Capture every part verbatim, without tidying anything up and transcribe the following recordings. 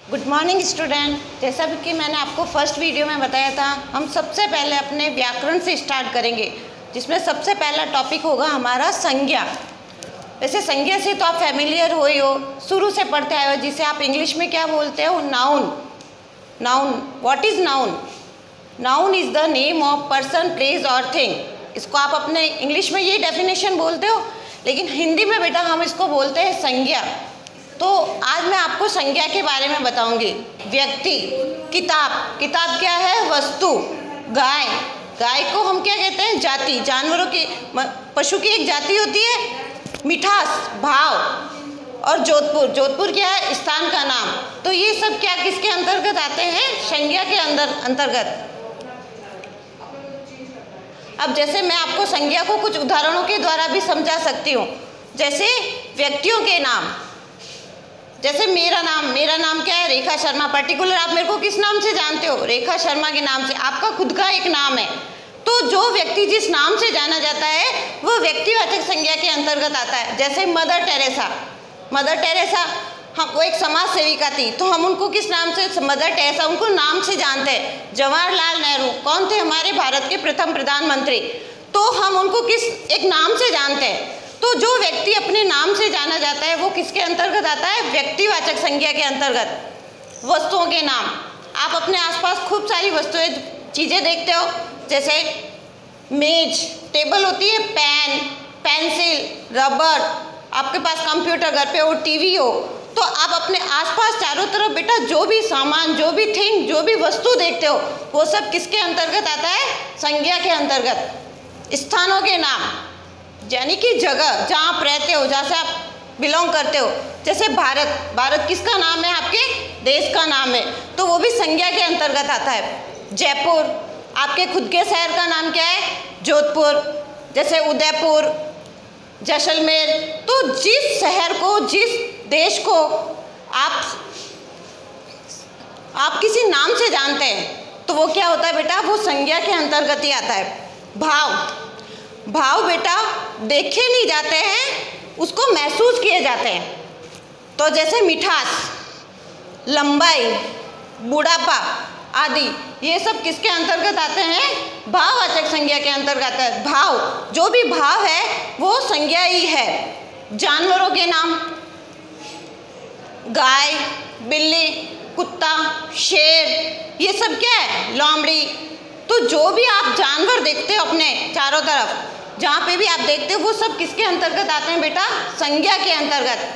Good morning student. जैसा कि मैंने आपको फर्स्ट वीडियो में बताया था, हम सबसे पहले अपने व्याकरण से स्टार्ट करेंगे, जिसमें सबसे पहला टॉपिक होगा हमारा संज्ञा। वैसे संज्ञा से तो आप फैमिलियर हो ही हो, शुरू से पढ़ते आए हो, जिसे आप इंग्लिश में क्या बोलते हो, noun. Noun, what is noun? Noun is the name of person, place और थिंग। इसको आप अपने इंग्लिश में ये डेफिनेशन बोलते हो, लेकिन हिंदी में बेटा हम इसको बोलते हैं संज्ञा। तो आज मैं आपको संज्ञा के बारे में बताऊंगी। व्यक्ति, किताब, किताब क्या है, वस्तु। गाय, गाय को हम क्या कहते हैं, जाति, जानवरों की, पशु की एक जाति होती है। मिठास, भाव। और जोधपुर, जोधपुर क्या है, स्थान का नाम। तो ये सब क्या किसके अंतर्गत आते हैं, संज्ञा के अंदर अंतर्गत। अब जैसे मैं आपको संज्ञा को कुछ उदाहरणों के द्वारा भी समझा सकती हूँ। जैसे व्यक्तियों के नाम, जैसे मेरा नाम, मेरा नाम क्या है, रेखा शर्मा। पर्टिकुलर आप मेरे को किस नाम से जानते हो, रेखा शर्मा के नाम से। आपका खुद का एक नाम है। तो जो व्यक्ति जिस नाम से जाना जाता है वो व्यक्तिवाचक संज्ञा के अंतर्गत आता है। जैसे मदर टेरेसा, मदर टेरेसा हम वो एक समाज सेविका थी, तो हम उनको किस नाम से, मदर टेरेसा, उनको नाम से जानते हैं। जवाहरलाल नेहरू कौन थे, हमारे भारत के प्रथम प्रधानमंत्री, तो हम उनको किस एक नाम से जानते हैं। तो जो व्यक्ति अपने नाम से जाना जाता है वो किसके अंतर्गत आता है, व्यक्तिवाचक संज्ञा के अंतर्गत। वस्तुओं के नाम, आप अपने आसपास खूब सारी वस्तुएं, चीज़ें देखते हो। जैसे मेज, टेबल होती है, पेन, पेंसिल, रबर, आपके पास कंप्यूटर घर पे हो, टीवी हो। तो आप अपने आसपास चारों तरफ बेटा जो भी सामान, जो भी थिंग, जो भी वस्तु देखते हो, वो सब किसके अंतर्गत आता है, संज्ञा के अंतर्गत। स्थानों के नाम, यानी कि जगह जहाँ आप रहते हो, जहाँ से आप बिलोंग करते हो। जैसे भारत, भारत किसका नाम है, आपके देश का नाम है, तो वो भी संज्ञा के अंतर्गत आता है। जयपुर, आपके खुद के शहर का नाम क्या है, जोधपुर। जैसे उदयपुर, जैसलमेर। तो जिस शहर को, जिस देश को आप आप किसी नाम से जानते हैं, तो वो क्या होता है बेटा, वो संज्ञा के अंतर्गत ही आता है। भाव, भाव बेटा देखे नहीं जाते हैं, उसको महसूस किए जाते हैं। तो जैसे मिठास, लंबाई, बुढ़ापा आदि, ये सब किसके अंतर्गत आते हैं, भाववाचक संज्ञा के अंतर्गत है। भाव, जो भी भाव है वो संज्ञा ही है। जानवरों के नाम, गाय, बिल्ली, कुत्ता, शेर, ये सब क्या है, लोमड़ी। तो जो भी आप जानवर देखते हो अपने चारों तरफ, जहाँ पे भी आप देखते हो, वो सब किसके अंतर्गत आते हैं बेटा, संज्ञा के अंतर्गत।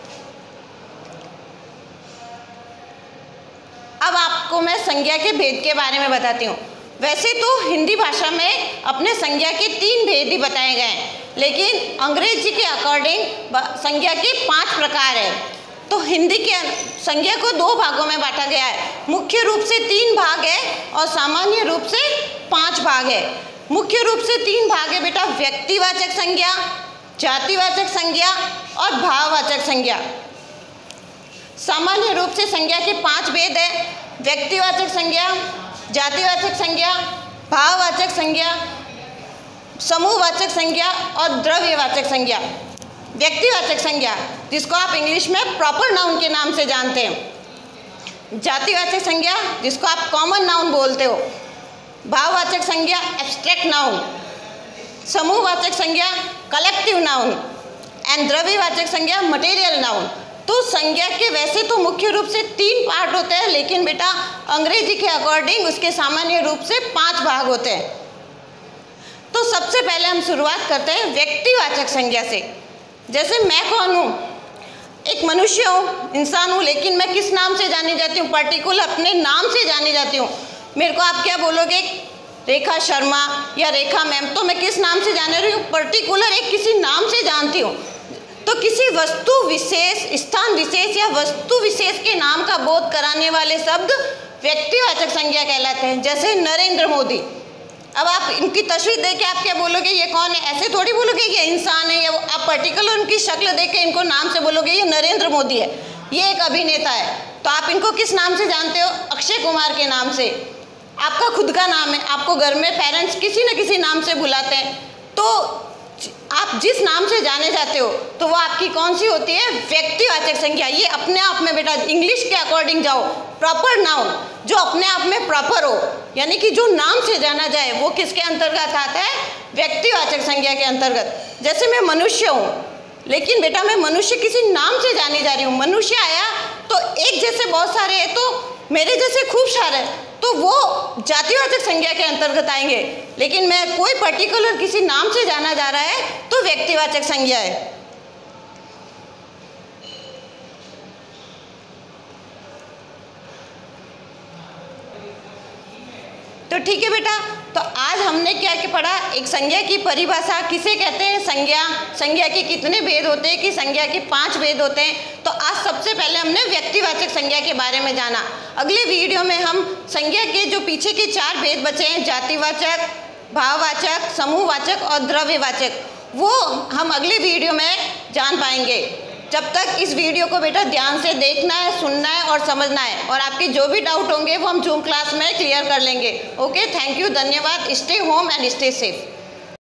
अब आपको मैं संज्ञा के भेद के बारे में बताती हूँ। वैसे तो हिंदी भाषा में अपने संज्ञा के तीन भेद ही बताए गए हैं, लेकिन अंग्रेजी के अकॉर्डिंग संज्ञा के पांच प्रकार है। तो हिंदी के संज्ञा को दो भागों में बांटा गया है। मुख्य रूप से तीन भाग है और सामान्य रूप से पांच भाग है। मुख्य रूप से तीन भाग है बेटा, व्यक्तिवाचक संज्ञा, जातिवाचक संज्ञा और भाववाचक संज्ञा। सामान्य रूप से संज्ञा के पांच भेद है, व्यक्तिवाचक संज्ञा, जातिवाचक संज्ञा, भाववाचक संज्ञा, समूहवाचक संज्ञा और द्रव्यवाचक संज्ञा। व्यक्तिवाचक संज्ञा, जिसको आप इंग्लिश में प्रॉपर नाउन के नाम से जानते हैं। जातिवाचक संज्ञा, जिसको आप कॉमन नाउन बोलते हो। भाववाचक संज्ञा, एब्स्ट्रैक्ट नाउन। समूहवाचक संज्ञा, कलेक्टिव नाउन। एंड द्रव्यवाचक संज्ञा, मटेरियल नाउन। तो संज्ञा के वैसे तो मुख्य रूप से तीन पार्ट होते हैं, लेकिन बेटा अंग्रेजी के अकॉर्डिंग उसके सामान्य रूप से पांच भाग होते हैं। तो सबसे पहले हम शुरुआत करते हैं व्यक्तिवाचक संज्ञा से। जैसे मैं कौन हूँ, एक मनुष्य हूँ, इंसान हूँ, लेकिन मैं किस नाम से जानी जाती हूँ, पर्टिकुलर अपने नाम से जानी जाती हूँ। मेरे को आप क्या बोलोगे, रेखा शर्मा या रेखा मैम, तो मैं किस नाम से जाने रही हूँ, पर्टिकुलर एक किसी नाम से जानती हूँ। तो किसी वस्तु विशेष, स्थान विशेष या वस्तु विशेष के नाम का बोध कराने वाले शब्द व्यक्तिवाचक संज्ञा कहलाते हैं। जैसे नरेंद्र मोदी, अब आप इनकी तस्वीर देख के आप क्या बोलोगे, ये कौन है, ऐसे थोड़ी बोलोगे ये इंसान है, या आप पर्टिकुलर उनकी शक्ल देख के इनको नाम से बोलोगे ये नरेंद्र मोदी है, ये एक अभिनेता है। तो आप इनको किस नाम से जानते हो, अक्षय कुमार के नाम से। आपका खुद का नाम है, आपको घर में पेरेंट्स किसी न किसी नाम से बुलाते हैं। तो आप जिस नाम से जाने जाते हो तो वो आपकी कौन सी होती है? व्यक्तिवाचक संज्ञा। ये अपने आप में बेटा इंग्लिश के अकॉर्डिंग जाओ, प्रॉपर नाउन जो अपने आप में प्रॉपर हो, यानी कि जो नाम से जाना जाए वो किसके अंतर्गत आता है? व्यक्तिवाचक संज्ञा के अंतर्गत। जैसे मैं मनुष्य हूँ, लेकिन बेटा मैं मनुष्य किसी नाम से जानी जा रही हूँ। मनुष्य आया तो एक जैसे बहुत सारे हैं, तो मेरे जैसे खूब सारे, तो वो जातिवाचक संज्ञा के अंतर्गत आएंगे। लेकिन मैं कोई पर्टिकुलर किसी नाम से जाना जा रहा है तो व्यक्तिवाचक संज्ञा है। तो ठीक है बेटा, तो आज हमने क्या क्या पढ़ा? एक संज्ञा की परिभाषा किसे कहते हैं? संज्ञा। संज्ञा के कितने भेद होते हैं? कि संज्ञा के पांच भेद होते हैं। तो आज सबसे पहले हमने व्यक्तिवाचक संज्ञा के बारे में जाना। अगले वीडियो में हम संज्ञा के जो पीछे के चार भेद बचे हैं, जातिवाचक, भाववाचक, समूहवाचक और द्रव्यवाचक, वो हम अगले वीडियो में जान पाएंगे। जब तक इस वीडियो को बेटा ध्यान से देखना है, सुनना है और समझना है, और आपके जो भी डाउट होंगे वो हम जूम क्लास में क्लियर कर लेंगे। ओके, थैंक यू, धन्यवाद। Stay home and stay safe.